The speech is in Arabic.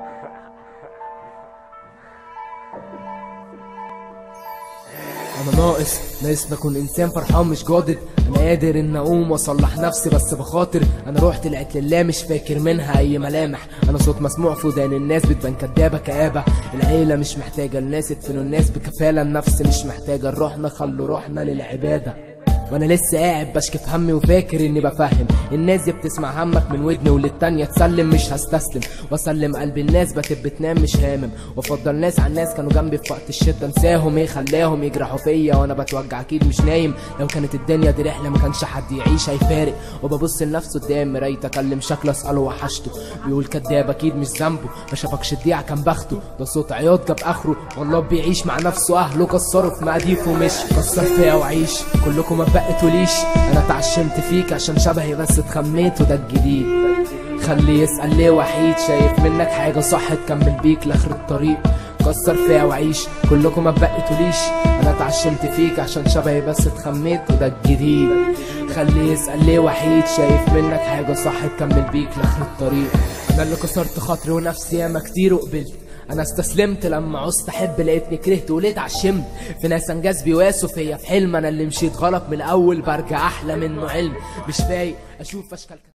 انا ناقص اكون انسان فرحان مش جادد. انا قادر ان اقوم واصلح نفسي بس بخاطر. انا روح طلعت لله مش فاكر منها اي ملامح. انا صوت مسموع في ودان الناس بتبان كدابه كآبه. العيله مش محتاجه الناس يدفنوا الناس بكفاله. النفس مش محتاجه الروحنا خلوا روحنا للعباده. وانا لسه قاعد بشكي في همي وفاكر اني بفهم الناس دي بتسمع همك من ودني وللتانية تسلم. مش هستسلم واسلم قلب الناس بتنام مش هامم. وافضل ناس عن ناس كانوا جنبي في وقت الشده انساهم. ايه خلاهم يجرحوا فيا وانا بتوجع اكيد مش نايم. لو كانت الدنيا دي رحله ما كانش حد يعيش هيفارق. وببص لنفسه قدام مرايه اكلم شكله اساله وحشته. بيقول كداب اكيد مش ذنبه ما شافكش الضيعه كان بخته. ده صوت عياط جاب اخره والله بيعيش مع نفسه. اهله كسروا في مقاديفه مش كسر فيا وعيش. كلكم ما بقتوليش انا اتعشمت فيك عشان شبهي بس اتخميت وده الجديد. خليه يسأل ليه وحيد شايف منك حاجة صح تكمل بيك لاخر الطريق. كسر فيها وعيش كلكم ما بقتوليش انا اتعشمت فيك عشان شبهي بس اتخميت وده الجديد. خليه يسأل ليه وحيد شايف منك حاجة صح تكمل بيك لاخر الطريق. انا اللي كسرت خاطري ونفسي ياما كتير وقبلت. انا استسلمت لما عوزت احب لقيتني كرهت وليه اتعشمت. في ناس انجاز بيواسوا فيا في حلم. انا اللي مشيت غلط من الاول برجع احلى منه علم. مش فايق اشوف اشكال